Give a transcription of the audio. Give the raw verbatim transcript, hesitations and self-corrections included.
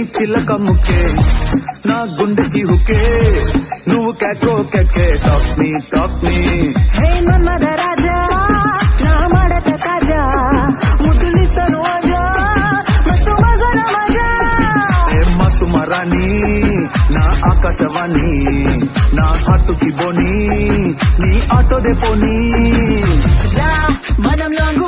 చిల్లక ముక్కే నా గుండెకి హుకే నువ్వు కేకో కేకే talk me talk me hey Manmadha Raja నా మడత కాజా ముద్దులిస్తను ఆజా మస్తు మజాన మజా ఏ మస్తు మరాని నా ఆకాశవాణి నా హాతుకి బోని నీ ఆటో దే పోనీ మనం లాంగ్